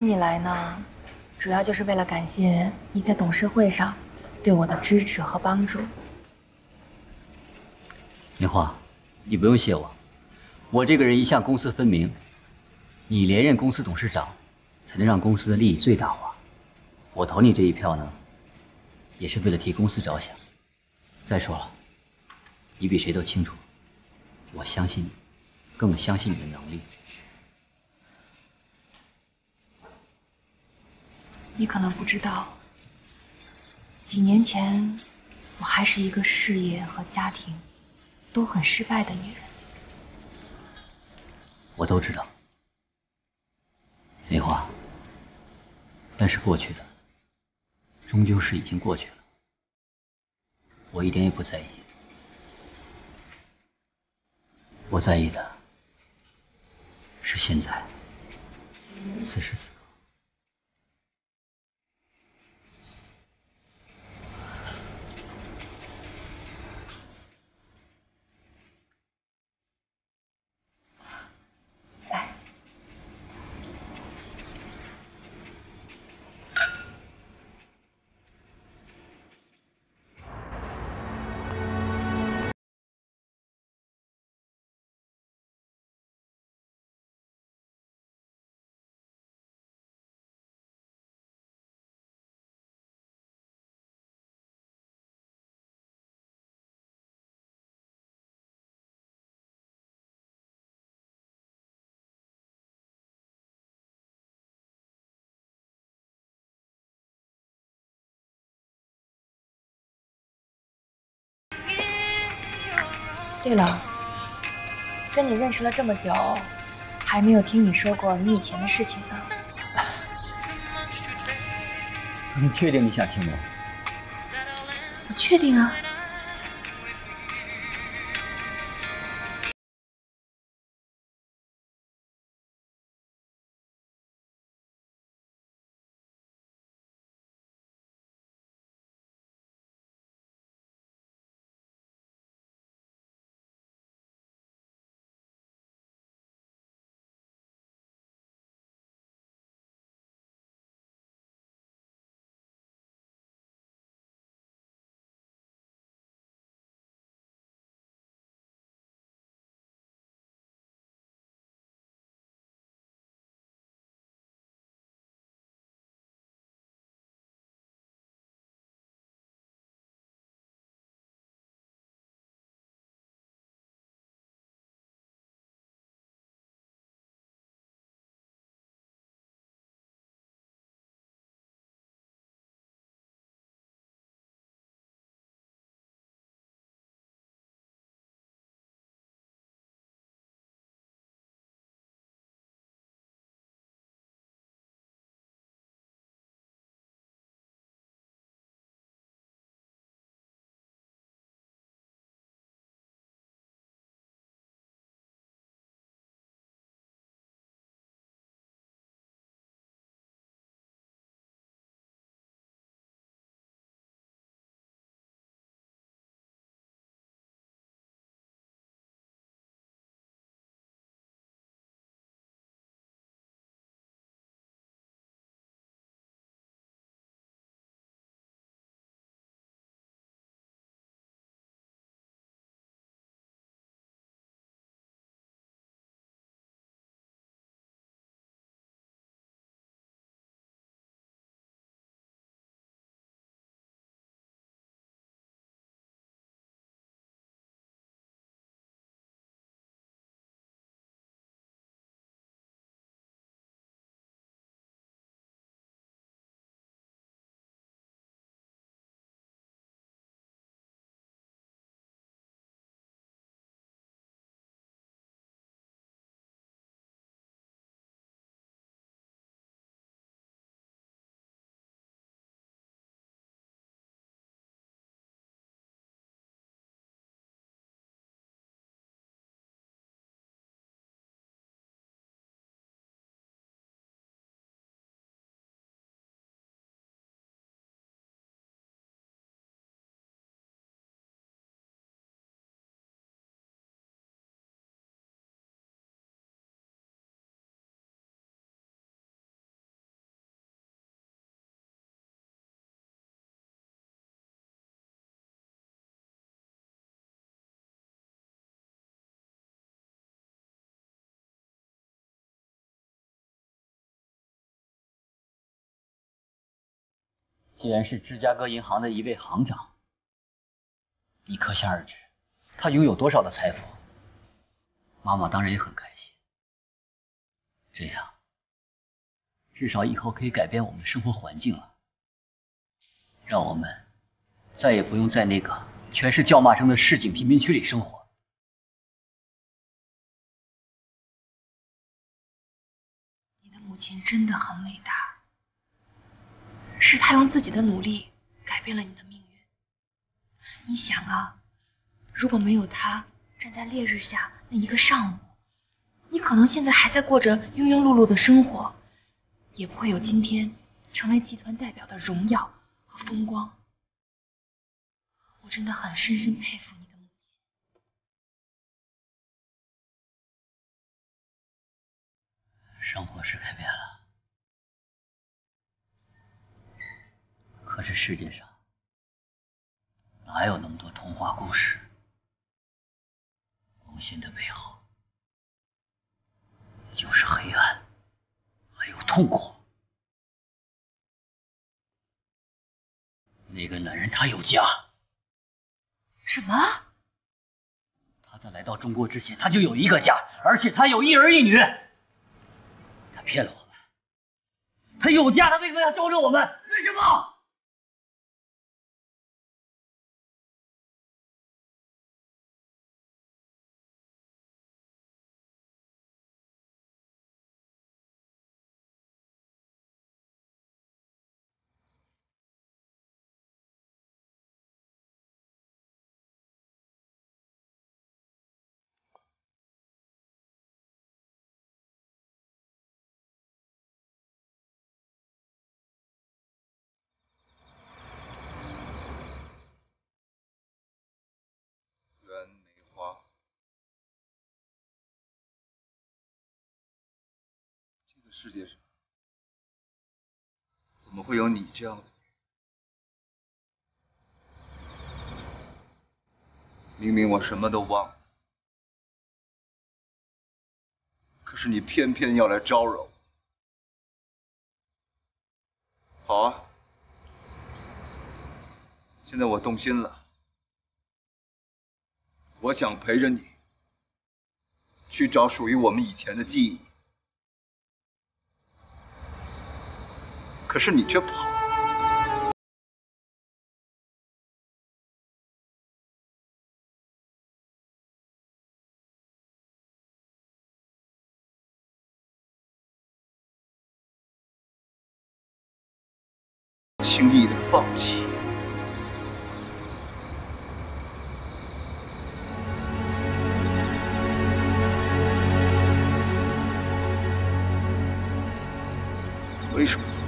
你来呢，主要就是为了感谢你在董事会上对我的支持和帮助。 梅花，你不用谢我，我这个人一向公私分明。你连任公司董事长，才能让公司的利益最大化。我投你这一票呢，也是为了替公司着想。再说了，你比谁都清楚，我相信你，更相信你的能力。 你可能不知道，几年前我还是一个事业和家庭都很失败的女人。 我都知道，梅花。但是过去的，终究是已经过去了，我一点也不在意。我在意的是现在，此时此刻。 来，对了，跟你认识了这么久，还没有听你说过你以前的事情呢。 你确定你想听吗？ 我确定啊。 既然是芝加哥银行的一位行长，你可想而知，他拥有多少的财富。妈妈当然也很开心，这样至少以后可以改变我们的生活环境了，让我们再也不用在那个全是叫骂声的市井贫民区里生活。 你的母亲真的很伟大，是她用自己的努力改变了你的命运。你想啊，如果没有她站在烈日下那一个上午，你可能现在还在过着庸庸碌碌的生活，也不会有今天成为集团代表的荣耀和风光。我真的很深深佩服你的母亲。 生活是改变了，可是世界上哪有那么多童话故事？光鲜的背后就是黑暗，还有痛苦。那个男人他有家。 什么？ 他在来到中国之前，他就有一个家，而且他有一儿一女。他骗了我们，他有家，他为什么要招惹我们？为什么？ 袁梅花，这个世界上怎么会有你这样的人？明明我什么都忘了，可是你偏偏要来招惹我。好啊，现在我动心了，我想陪着你去找属于我们以前的记忆，可是你却跑了。轻易的放弃。为什么？